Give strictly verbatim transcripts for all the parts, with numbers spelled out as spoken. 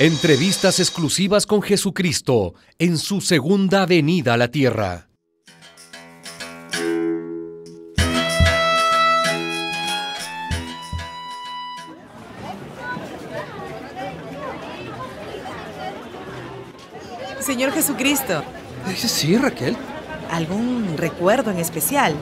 Entrevistas exclusivas con Jesucristo en su segunda venida a la tierra. Señor Jesucristo, Sí, Raquel. ¿algún recuerdo en especial?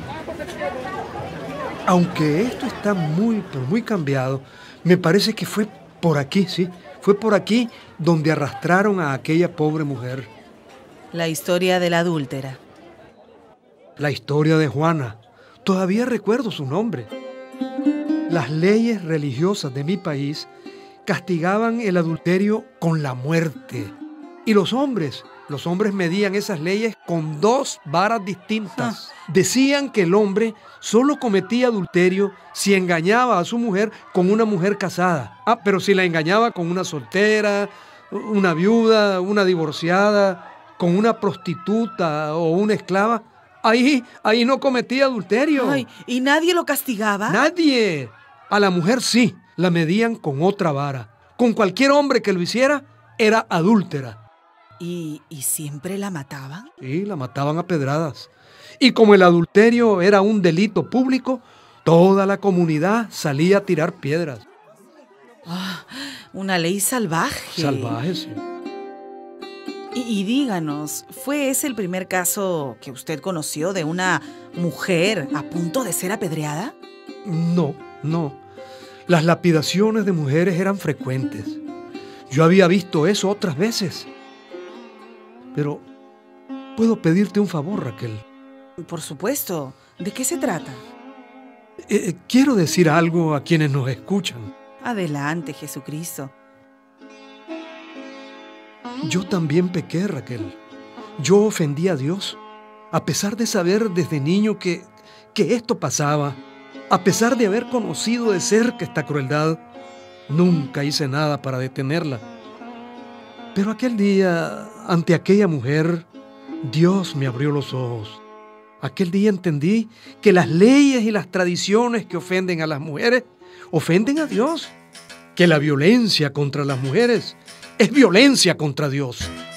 Aunque esto está muy, pero muy cambiado, me parece que fue por aquí, sí. Fue por aquí donde arrastraron a aquella pobre mujer. La historia de la adúltera. La historia de Juana. Todavía recuerdo su nombre. Las leyes religiosas de mi país castigaban el adulterio con la muerte. Y los hombres, los hombres medían esas leyes con dos varas distintas. Decían que el hombre solo cometía adulterio si engañaba a su mujer con una mujer casada. Ah, pero si la engañaba con una soltera, una viuda, una divorciada, con una prostituta o una esclava, ahí, ahí no cometía adulterio. Ay, ¿y nadie lo castigaba? Nadie. A la mujer sí, la medían con otra vara. Con cualquier hombre que lo hiciera, era adúltera. ¿Y, y siempre la mataban? Sí, la mataban a pedradas. Y como el adulterio era un delito público, toda la comunidad salía a tirar piedras. Ah, una ley salvaje. Salvajes, sí. Y, y díganos, ¿fue ese el primer caso que usted conoció de una mujer a punto de ser apedreada? No, no. Las lapidaciones de mujeres eran frecuentes. Yo había visto eso otras veces. Pero, ¿puedo pedirte un favor, Raquel? Por supuesto. ¿De qué se trata? Eh, quiero decir algo a quienes nos escuchan. Adelante, Jesucristo. Yo también pequé, Raquel. Yo ofendí a Dios. A pesar de saber desde niño que, que esto pasaba, a pesar de haber conocido de cerca esta crueldad, nunca hice nada para detenerla. Pero aquel día, ante aquella mujer, Dios me abrió los ojos. Aquel día entendí que las leyes y las tradiciones que ofenden a las mujeres ofenden a Dios. Que la violencia contra las mujeres es violencia contra Dios.